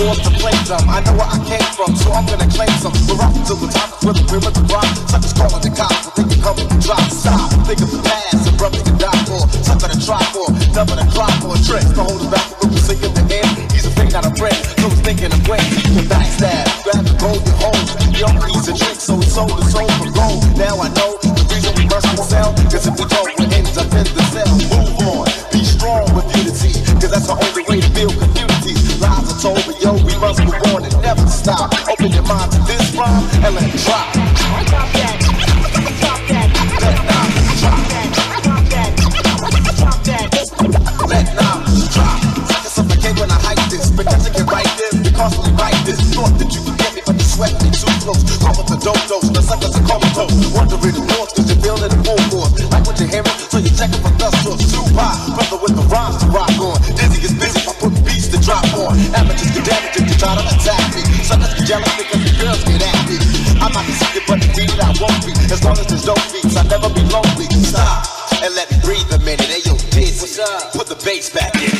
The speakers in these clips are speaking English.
forced to play dumb. I know where I came from, so I'm gonna claim some. We're rocking till the top, with the rim of the rock. Suckers calling the cops, but they can come and drop. Stop, think of the past, and brother can die for. Something to try for, never to cry for. Tricks to hold us back from the sing in the air. He's a thing, not a friend, so he's thinking of when he can backstab. Grab the gold, you hold. Young piece of tricks, so he sold his soul for gold. Now I know the reason we must sell, cause if we don't, we end up in the cell. Move on, be strong with unity, cause that's the only way to build communities. Lies are told, but yo, we must move on and never stop. Open your mind to this rhyme and let it drop. Drop that. Drop that. Let knowledge drop. Drop that. Drop that. Let knowledge drop. I can suffocate when I hype this, because you can write this, you constantly write this. Thought that you could get me, but you sweat me too close. Call it the dope dose, the suckers are comatose. Wondering the north, cause you're feeling the full force. Like what you're hearing, so you're checking for dust source. Tupac, brother with the rhymes to rock on. Dizzy is busy, I put beats to drop on. Amateurs get damaged if you try to attack me. Suckers get jealous because the girls get at me. I might be sick, but the I won't be. As long as there's dope beats, I'll never be lonely. Stop and let me breathe a minute. Hey yo, Dizzy, put the bass back in.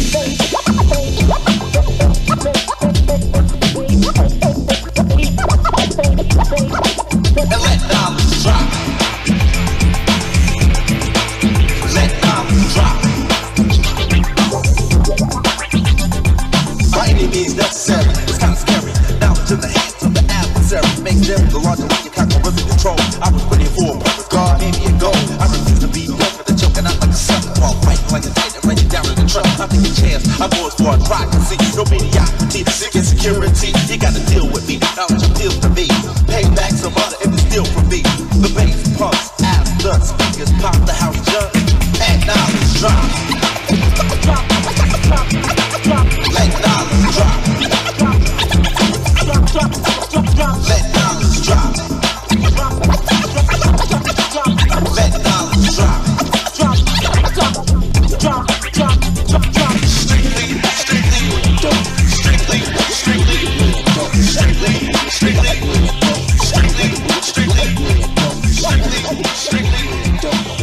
And let knowledge drop. Let knowledge drop. By any means necessary, it's kind of scary. Knowledge in the hands of the adversary makes them the larger way you can't really control. I was ready for a purpose, God gave me a goal. I refuse to be done for the choking out like a sucker while fighting like a titan, running down in the truck. I take a chance, I go as far as I can see. No mediocrity, sick insecurity. You gotta deal with me, knowledge appeals to me. Pay back some money if it's still for me. The bass pumps, as the speakers pop, the house jump, and knowledge drop. Let knowledge drop. Let knowledge drop. Let knowledge drop. Strictly